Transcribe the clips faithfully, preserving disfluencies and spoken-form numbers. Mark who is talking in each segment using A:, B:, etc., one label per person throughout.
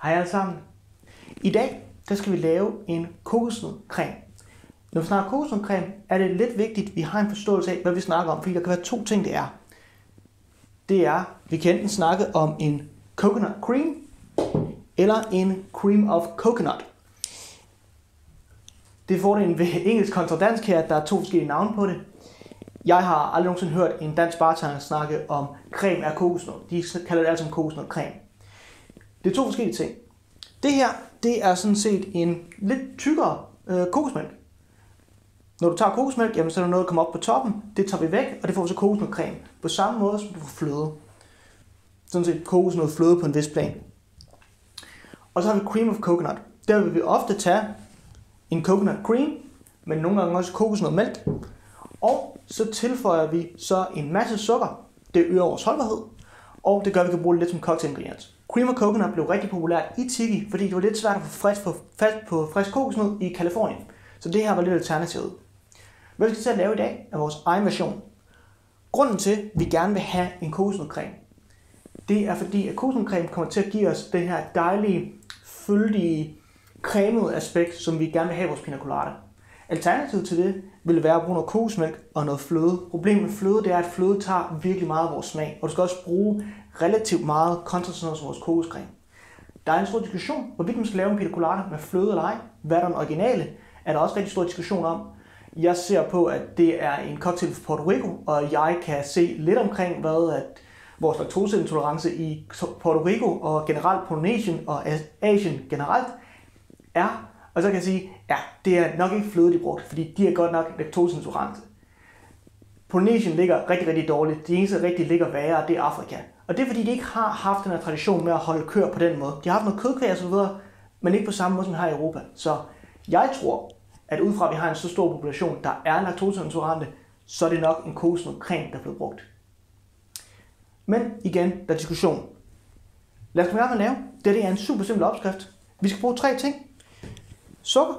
A: Hej alle sammen. I dag der skal vi lave en kokosnødcreme. Når vi snakker kokosnødcreme, er det lidt vigtigt, at vi har en forståelse af, hvad vi snakker om, fordi der kan være to ting, det er. Det er, vi kan enten snakke om en coconut cream, eller en cream of coconut. Det er fordelen ved engelsk kontra dansk her, at der er to forskellige navne på det. Jeg har aldrig nogensinde hørt en dansk bartender snakke om creme af kokosnød. De kalder det altså kokosnødcreme. Det er to forskellige ting. Det her, det er sådan set en lidt tykkere øh, kokosmælk. Når du tager kokosmælk, jamen, så er der noget, der kommer op på toppen. Det tager vi væk, og det får vi så kokosnødcreme. På samme måde, som du får fløde. Sådan set kokosnødfløde på en vis plan. Og så har vi cream of coconut. Der vil vi ofte tage en coconut cream, men nogle gange også kokosnødmælk. Og så tilføjer vi så en masse sukker. Det øger vores holdbarhed. Og det gør, at vi kan bruge det lidt som cocktailingrediens. Cream of coconut blev rigtig populært i Tiki, fordi det var lidt svært at få frisk på, fast på frisk kokosnød i Californien. Så det her var lidt alternativet. Hvad vi skal til at lave i dag er vores egen version. Grunden til, at vi gerne vil have en kokosnødcreme, det er fordi, at kokosnødcreme kommer til at give os det her dejlige, fyldige, cremede aspekt, som vi gerne vil have i vores pina colada. Alternativet til det vil være at bruge noget kokosmælk og noget fløde. Problemet med fløde, det er, at fløde tager virkelig meget af vores smag, og du skal også bruge relativt meget kontra sådan noget som vores kokoscreme. Der er en stor diskussion, hvorvidt man skal lave en pina colada med fløde eller ej. Hvad er den originale? Er der også rigtig stor diskussion om. Jeg ser på, at det er en cocktail fra Puerto Rico, og jeg kan se lidt omkring, hvad at vores laktoseintolerance i Puerto Rico og generelt Polynesien og Asien generelt er. Og så kan jeg sige, ja, det er nok ikke fløde, de brugt, fordi de er godt nok laktoseintolerante. Polynesien ligger rigtig, rigtig dårligt. De eneste, der rigtig ligger værre, det er Afrika. Og det er, fordi de ikke har haft den her tradition med at holde køer på den måde. De har haft noget kødkvæg og så videre, men ikke på samme måde, som vi har i Europa. Så jeg tror, at ud fra, at vi har en så stor population, der er laktoseintolerante, så er det nok en kokosnødcreme, der er blevet brugt. Men igen, der er diskussion. Lad os komme i gang med at lave. Det er en super simpel opskrift. Vi skal bruge tre ting. Sukker,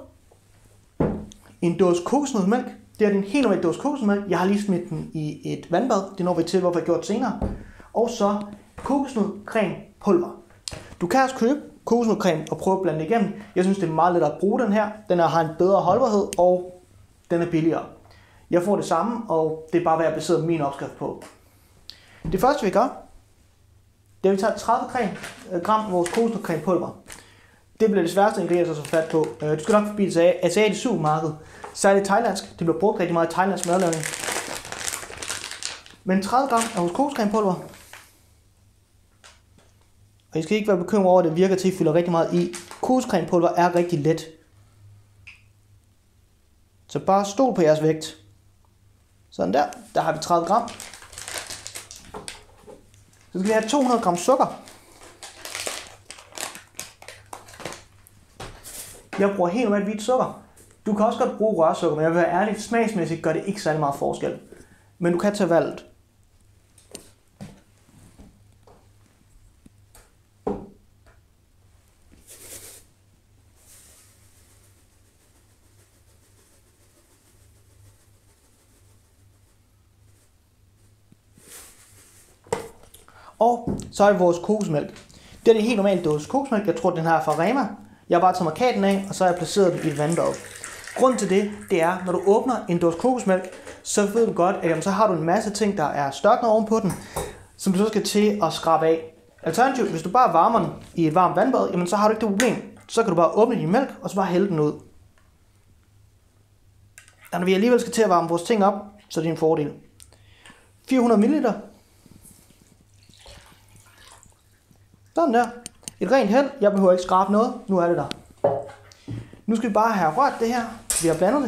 A: en dåse kokosnødmælk. Det er en helt normal dåse kokosnødmælk. Jeg har lige smidt den i et vandbad. Det når vi til, hvorfor jeg gjort det senere. Og så kokosnødcreme pulver. Du kan også købe kokosnødcreme og prøve at blande det igennem. Jeg synes, det er meget let at bruge den her. Den har en bedre holdbarhed, og den er billigere. Jeg får det samme, og det er bare, hvad jeg baserer min opskrift på. Det første, vi gør, det er, at vi tager tredive gram af vores kokosnødcreme pulver. Det bliver det sværeste ingrediens at få fat på. Du skal nok forbi et asiatisk supermarked. Så er det thailandsk. Det bliver brugt rigtig meget i thailandsk madlavning. Men tredive gram af vores kokoscremepulver. Og I skal ikke være bekymret over, at det virker til at fylde rigtig meget i. Kokoscremepulver er rigtig let. Så bare stol på jeres vægt. Sådan der. Der har vi tredive gram. Så skal vi have to hundrede gram sukker. Jeg bruger helt normalt hvidt sukker. Du kan også godt bruge rørsukker, men jeg vil være ærlig, smagsmæssigt gør det ikke særlig meget forskel. Men du kan tage valget. Og så er det vores kokosmælk. Det er en helt normal dåse kokosmælk. Jeg tror, den her er fra Rema. Jeg har bare taget markaten af, og så har jeg placeret den i et vandbad. Grunden til det, det er, når du åbner en dåse kokosmælk, så ved du godt, at jamen, så har du en masse ting, der er størknet ovenpå den, som du så skal til at skrabe af. Alternativt, hvis du bare varmer den i et varmt vandbad, jamen, så har du ikke det problem. Så kan du bare åbne din mælk, og så bare hælde den ud. Og når vi alligevel skal til at varme vores ting op, så er det en fordel. fire hundrede milliliter. Sådan der. Et rent held. Jeg behøver ikke skrabe noget. Nu er det der. Nu skal vi bare have rørt det her. Vi har blandet det.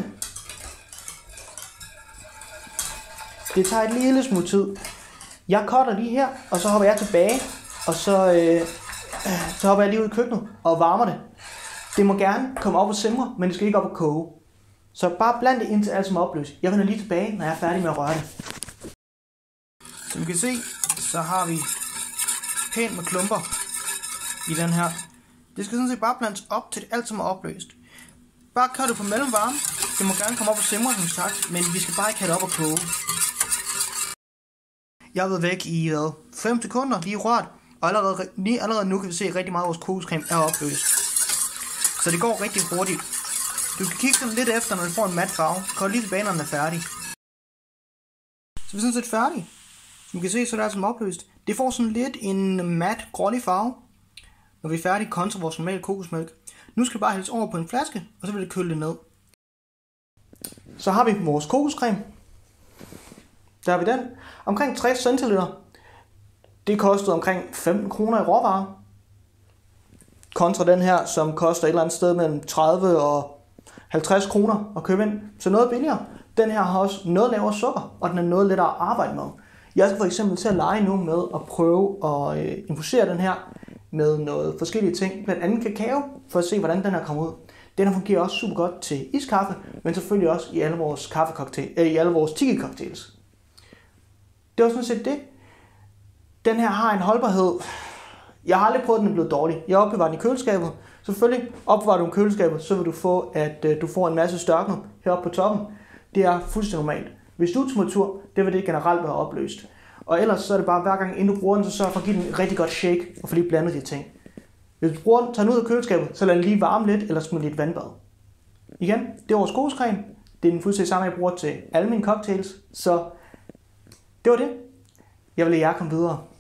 A: Det tager et lille smule tid. Jeg cutter lige her, og så hopper jeg tilbage. Og så, øh, så hopper jeg lige ud i køkkenet og varmer det. Det må gerne komme op og simre, men det skal ikke op og koge. Så bare bland det indtil alt som er opløst. Jeg vender lige tilbage, når jeg er færdig med at røre det. Som I kan se, så har vi pænt med klumper i den her. Det skal sådan set bare blandes op til det alt som er opløst. Bare kør det på mellemvarme. Det må gerne komme op og simre som sagt, men vi skal bare ikke have det op og koge. Jeg har været væk i hvad, fem sekunder, lige rørt. Og allerede, lige allerede nu kan vi se, at rigtig meget af vores kokoscreme er opløst. Så det går rigtig hurtigt. Du kan kigge sådan lidt efter, når du får en mat farve. Kom lige tilbage, når den er færdig. Så vi er sådan set færdige. Som I kan se, så er det altså opløst. Det får sådan lidt en mat grålig farve, når vi er færdige kontra vores normale kokosmælk. Nu skal det bare hældes over på en flaske, og så vil det køle det ned. Så har vi vores kokoscreme. Der har vi den. Omkring tres centiliter. Det kostede omkring femten kroner i råvarer. Kontra den her, som koster et eller andet sted mellem tredive og halvtreds kroner at købe ind. Så noget billigere. Den her har også noget lavere sukker, og den er noget lettere at arbejde med. Jeg skal for eksempel til at lege nu med at prøve at øh, infusere den her med noget forskellige ting, blandt andet kakao, for at se, hvordan den her kommer ud. Den her fungerer også super godt til iskaffe, men selvfølgelig også i alle vores kaffecocktail, øh, i alle vores tiki-cocktails. Det var sådan set det. Den her har en holdbarhed. Jeg har aldrig prøvet, at den er blevet dårlig. Jeg opbevarer den i køleskabet. Selvfølgelig opbevarer du den i køleskabet, så vil du få, at øh, du får en masse størknet heroppe på toppen. Det er fuldstændig normalt. Hvis du er temperatur, det vil det generelt være opløst. Og ellers så er det bare, hver gang inden du bruger den, så sørg for at give den et rigtig godt shake, og få lige blandet de ting. Hvis du bruger den, tager den ud af køleskabet, så lad den lige varme lidt, eller smid lidt vandbad. Igen, det er vores kokoscreme. Det er den fuldstændig samme, jeg bruger til alle mine cocktails. Så det var det. Jeg vil lade jer komme videre.